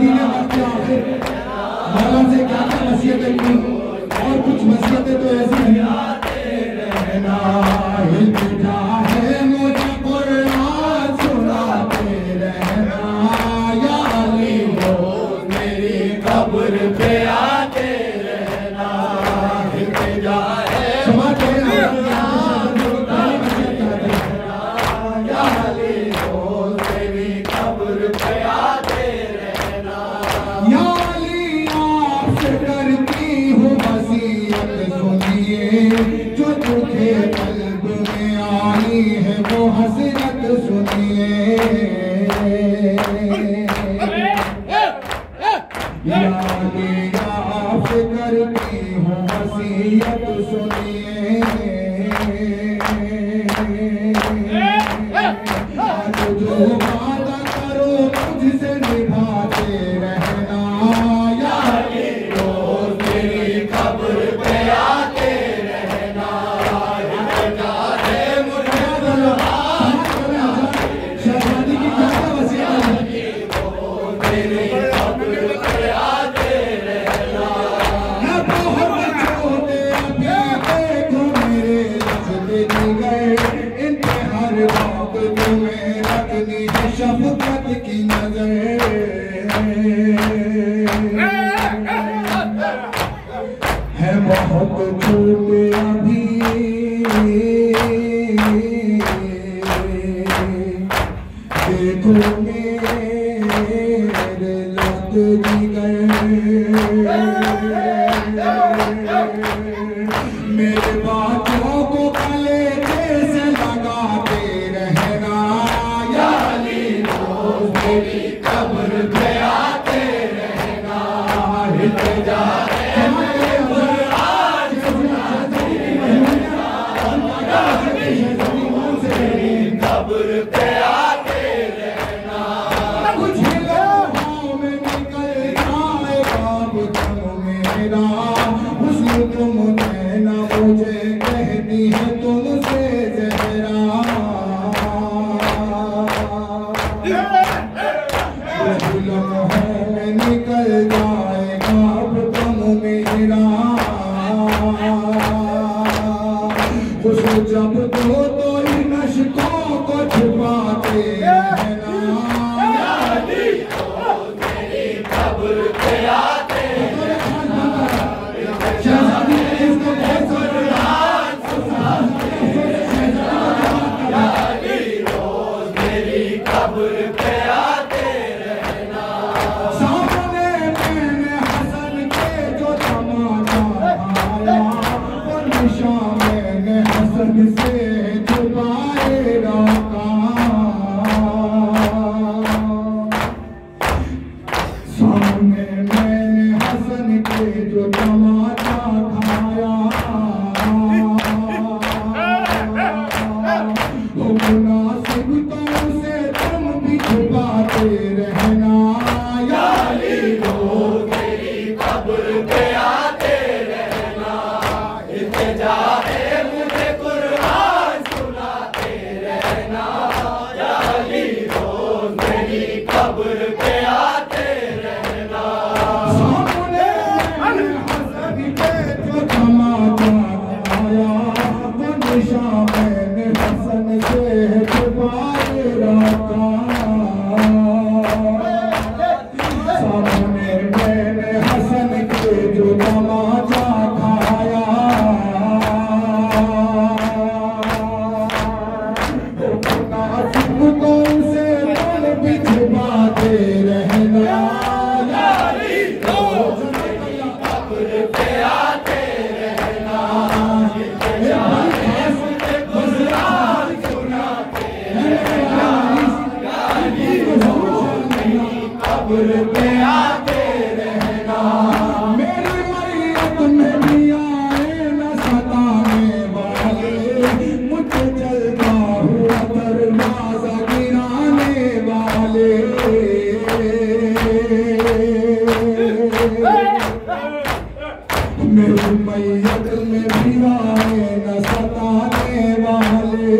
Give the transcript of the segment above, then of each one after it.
शहजादी ने वक्त आखिर मौला से क्या क्या वसीयतें की, और कुछ वसीयतें तो ऐसी हैं, रहना इल्तिजा है मुझे कुरान सुनाते रहना, या अली हो मेरी कब्र पे आते रहना, इल्तिजा है सुनाते रहना, या अली हो मेरी कब्र पे आते रहना, या अली आपसे करती हूँ वसीयत सुनिए, जो तुझे कल्ब में आई है वो हसरत सुनिए, या अली आपसे करती हूँ वसीयत सुनिए, आज जो वादा करो मुझसे निभाते रहना, या अली रोज मेरी कब्र पे आते रहना, इल्तिजा है मुझे शहजादी की क्या वसीयत है, मेरी कब्र पे आते रहना, मैं बहुत छोटे अभी देखो मेरे लफ्ज़ गए, इनके हर वक्त तुम्हें रखनी है शफ़क़त की नज़र, है बहुत छोटे अभी देखो मेरे लफ्ज़ गए, मेरे बातों को गले से लगाते रहना, या अली रोज मेरी कब्र पे आते रहना, इल्तिजा है मुझे कुरान सुनाते रहना, मेरी कब्र पे आते रहना, कुछ लम्हों में निकल जाए ख्वाब तुम मेरा, हुस्न तुम कहना मुझे कहती है तुमसे ज़हरा, कुछ लम्हों में निकल जाए ख्वाब तुम मेरा, हुस्न जब तो इन अश्कों को छुपाते रहना, या अली रोज मेरी कब्र पे आते रहना, शहजादी ने इसको बहुत कुरान सुनाते रहना, या अली रोज मेरी कब्र पे आते रहना, सामने मैंने हसन के जो तमाचा आया, वो निशान मैंने हसन से छुपाए रखा, सामने मैंने हसन के जो तमाचा खाया, वो मुनासिब तो उसे तुम भी छुपाते रहना, या अली रोज मेरी कब्र पे आते रहना, इल्तिजा है मुझे कुरान सुनाते रहना, या अली रोज मेरी कब्र पे आते रहना, सामने हसन के जो तमाचा आया, वो निशान मैंने हसन से छुपाए रखा, सामने मैंने हसन के जो तमाचा खाया, वो मुनासिब को उसे तुम भी छुपाते रहना, या अली रोज मेरी कब्र पे आते रहना, इल्तिजा है मुझे कुरान सुनाते रहना, या अली रोज मेरी कब्र पे आते रहना, मेरी मैयत में भी आए न सताने वाले, मुझे चलता हुआ दरवाजा गिराने वाले, मेरी मैयत में भी आए न सताने वाले,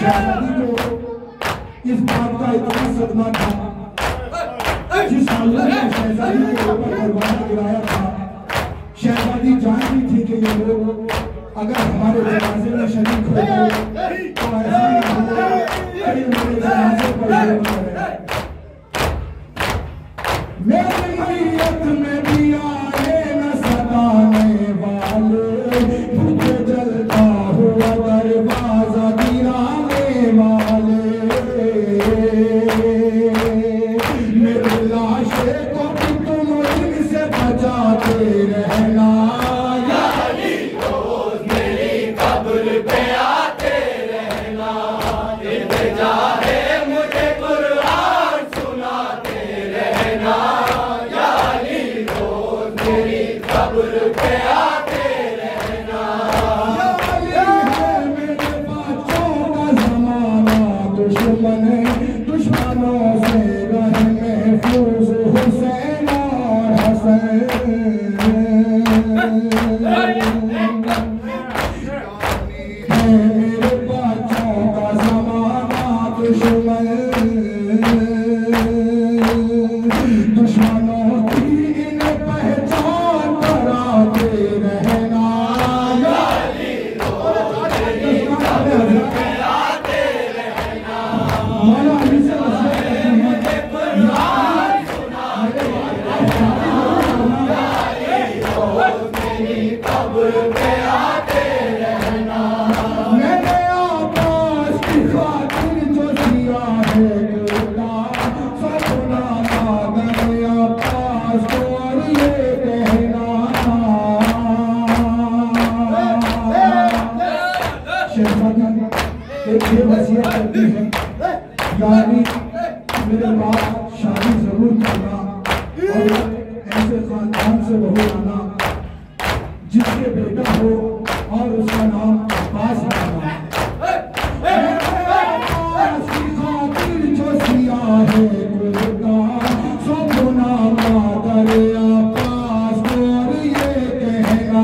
शहजादी को इस बात का इतना सदमा था जिस हालत में शहजादी के ऊपर परवाना गिराया था। शहजादी जानती थी कि ये लोग अगर हमारे जनाजे में शरीक हो गए तो ऐसा ही होगा कि मेरे जनाजे पर जुल्म करें। मेरी मैयत में भी आए न सताने वाले, मुझे जलता हुआ दरवाजा गिराने वाले। मेरे लाशे को भी तुम इनसे बचाते रहना, यानी रोज मेरी कब्र पे आते रहना। इल्तिजा है मुझे कुरान सुनाते रहना, यानी रोज मेरी कब्र पे आते रहना। मेरे बच्चों का जमाना दुश्मनों से रहे महफूज हुसैन और हसन। मेरे बच्चों का जमाना दुश्मनों की इन पहचान कराते रहना, यानी रोज मेरी कब्र पे आते रहना। मौला अली से मुझे कुरान सुनाते रहना, यानी रोज मेरी कब्र पे आते रहना। मैंने आकाश की खातिर जो दिया है कुर्बान, सपना पागल आकाश को और ये कहना। शहजादी एक ये वसीयत करती है, यानी मेरे बाप शादी जरूर करना और ऐसे खानदान से बहू लाना जिसके बेटा हो और उसका नाम अब्बास रखना। जो सिया है कुर्बान, सपना पागल आकाश को और ये कहना।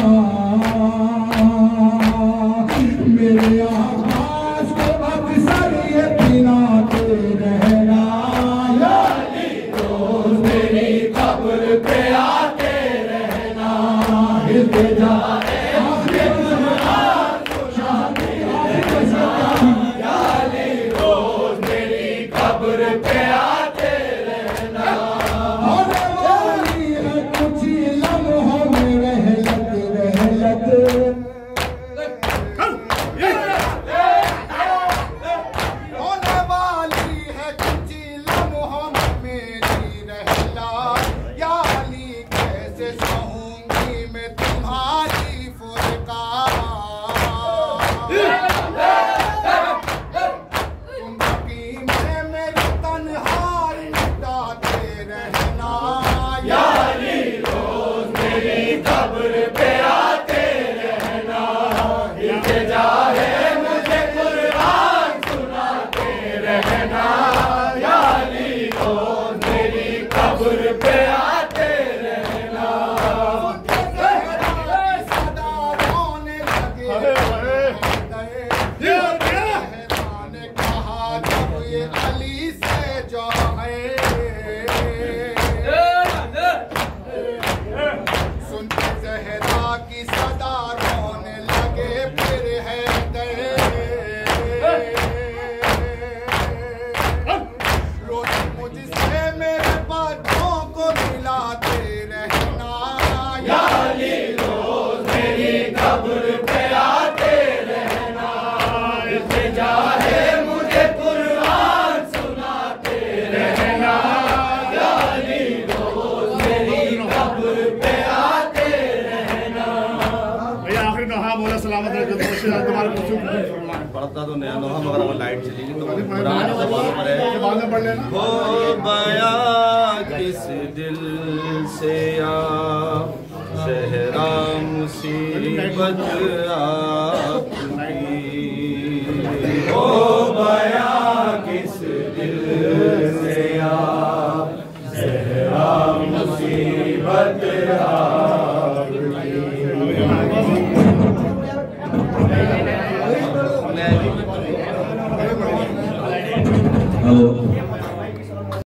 मेरे आकाश को अक्सर ये पिलाते रहना, यानी रोज मेरी कब्र पे आते रहना। इल्तिजा है मुझे कुरान सुनाते रहना, यानी रोज मेरी कब्र पे आते रहना। होने वाली है कुछ लम्हों में रहलत रहलत, होने वाली है कुछ लम्हों में मेरी रहला, यानी कैसे सहूंगी मैं तुम्हारी फुरका। तुम यकीन में मेरी तन्हाई मिटाते रहना, यानी रोज मेरी कब्र पे आते रहना। इल्तिजा है मुझे कुरान सुनाते रहना, यानी रोज मेरी कब्र पे आते रहना। सदा रोने लगे ने कहा जब ये अली से जाए, सुन के ज़हरा की सदा रोने लगे फिर है रोज मुझसे मेरे बच्चों को मिलाते रहना, यानी रोज मेरी कब्र पे आते रहना। इल्तिजा है मुझे कुरान सुनाते रहना, यानी रोज मेरी कब्र पे आते रहना। भैया आखिरी नहा बोला सलामत है जो तुम्हारे कुछ पढ़ता तो नया नोहा मगर अगर लाइट चलेगी तो बाद में पढ़ लेना। हो बया किस दिल से आ शहरा मुसीबत आपकी, हो बया किस दिल से आ शहरा मुसीबत आपकी। हेलो